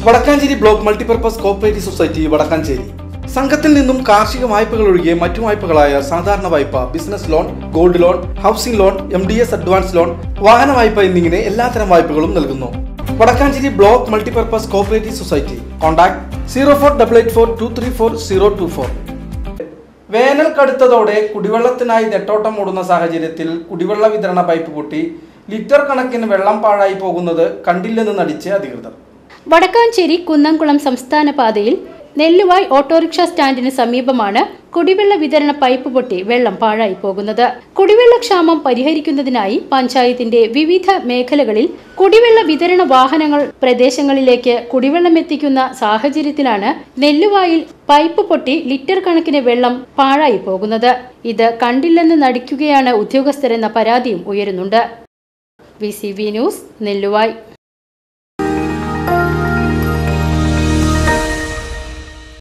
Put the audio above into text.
Vadakkanchery block multipurpose cooperative society Vadakkanchery സംഘത്തിൽ നിന്നും കാർഷിക വായ്പകൾ ഒഴികെ മറ്റു വായ്പകളായ സാധാരണ വായ്പ, business loan, gold loan, housing loan, MDS advance loan, വാഹന വായ്പ എന്നിങ്ങനെ എല്ലാത്തരം വായ്പകളും നൽകുന്നു. Vadakkanchery block multipurpose cooperative society. Contact 048842344024. വേനൽ കടുത്തതോടെ കുടിവെള്ളത്തിനായി നെട്ടോട്ടം ഓടുന്ന സാഹചര്യത്തിൽ കുടിവെള്ള വിതരണ പൈപ്പ് പൊട്ടി ലിറ്റർ കണക്കിന് വെള്ളം പാഴായി പോകുന്നത് കണ്ടില്ലെന്ന് നടിച്ച് അധികൃതർ. വടക്കാഞ്ചേരി കുന്നംകുളം സംസ്ഥാന പാതയിൽ നെല്ലുവായ് ഓട്ടോറിക്ഷ സ്റ്റാൻഡിന് സമീപമാണ് കുടിവെള്ള വിതരണ പൈപ്പ് പൊട്ടി വെള്ളം പാഴായി പോകുന്നത്. കുടിവെള്ളക്ഷാമം പരിഹരിക്കുന്നതിനായി പഞ്ചായത്തിന്റെ വിവിധ മേഖലകളിൽ കുടിവെള്ള വിതരണ വാഹനങ്ങൾ പ്രദേശങ്ങളിലേക്ക് കുടിവെള്ളമെത്തിക്കുന്ന സാഹചര്യത്തിലാണ് നെല്ലുവായിൽ പൈപ്പ് പൊട്ടി ലിറ്റർ കണക്കിന് വെള്ളം പാഴായി പോകുന്നത്. ഇത് കണ്ടില്ലെന്ന് നടിക്കുകയാണ് ഉദ്യോഗസ്ഥരെന്ന പരാതിയും ഉയരുന്നുണ്ട്. VCV news, Nelluvai.